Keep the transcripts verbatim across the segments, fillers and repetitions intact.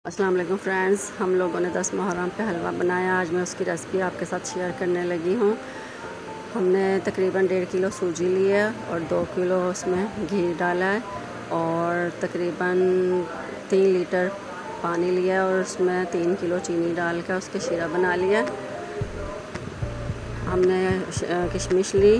अस्सलाम वालेकुम फ्रेंड्स, हम लोगों ने दस मुहर्रम पे हलवा बनाया। आज मैं उसकी रेसिपी आपके साथ शेयर करने लगी हूँ। हमने तकरीबन डेढ़ किलो सूजी ली है और दो किलो उसमें घी डाला है और तकरीबन तीन लीटर पानी लिया और उसमें तीन किलो चीनी डाल कर उसके शीरा बना लिया। हमने किशमिश ली,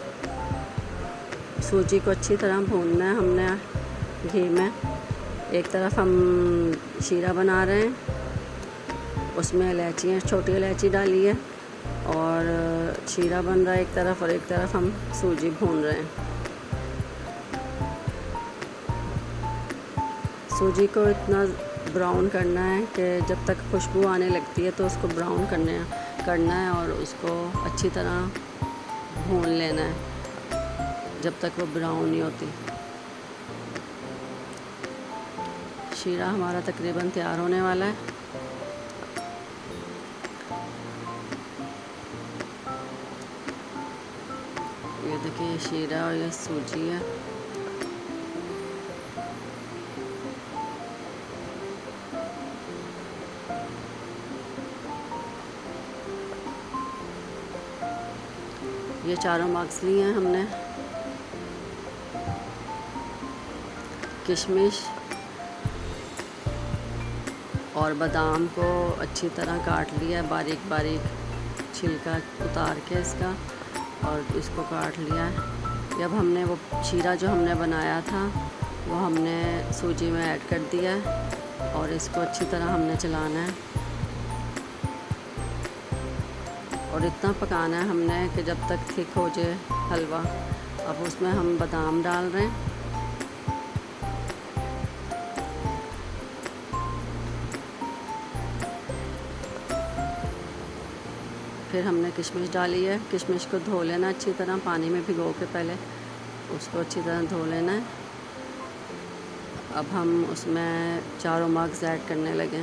सूजी को अच्छी तरह भूनना है हमने घी में। एक तरफ हम शीरा बना रहे हैं, उसमें इलायचियाँ छोटी इलायची डाली है और शीरा बन रहा है एक तरफ और एक तरफ हम सूजी भून रहे हैं। सूजी को इतना ब्राउन करना है कि जब तक खुशबू आने लगती है तो उसको ब्राउन करने करना है और उसको अच्छी तरह भून लेना है जब तक वो ब्राउन नहीं होती। शीरा हमारा तकरीबन तैयार होने वाला है। ये देखिए, ये शीरा और ये सूजी है। ये चारों मग्स लिए हैं हमने। किशमिश और बादाम को अच्छी तरह काट लिया, बारीक बारीक छिलका उतार के इसका और इसको काट लिया है। जब हमने वो शीरा जो हमने बनाया था वो हमने सूजी में ऐड कर दिया है और इसको अच्छी तरह हमने चलाना है और इतना पकाना है हमने कि जब तक थिक हो जाए हलवा। अब उसमें हम बादाम डाल रहे हैं, फिर हमने किशमिश डाली है। किशमिश को धो लेना अच्छी तरह, पानी में भिगो के पहले उसको अच्छी तरह धो लेना है। अब हम उसमें चारों मग्स ऐड करने लगे।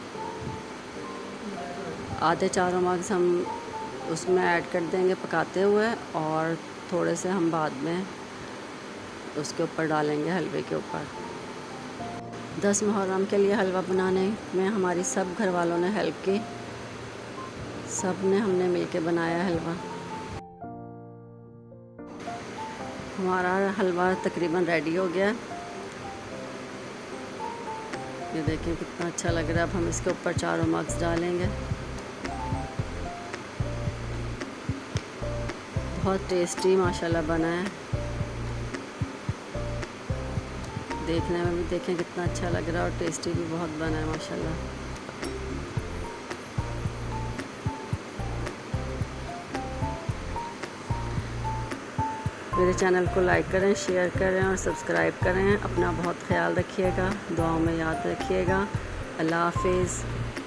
आधे चारों मग्स हम उसमें ऐड कर देंगे पकाते हुए और थोड़े से हम बाद में उसके ऊपर डालेंगे हलवे के ऊपर। दस मुहर्रम के लिए हलवा बनाने में हमारी सब घर वालों ने हेल्प की, सब ने हमने मिलके बनाया हलवा। हमारा हलवा तकरीबन रेडी हो गया। ये देखिए कितना अच्छा लग रहा है। अब हम इसके ऊपर चारों मग्स डालेंगे। बहुत टेस्टी माशाल्लाह बना है। देखने में भी देखें कितना अच्छा लग रहा है और टेस्टी भी बहुत बना है माशाल्लाह। मेरे चैनल को लाइक करें, शेयर करें और सब्सक्राइब करें। अपना बहुत ख्याल रखिएगा, दुआओं में याद रखिएगा। अल्लाह हाफिज़।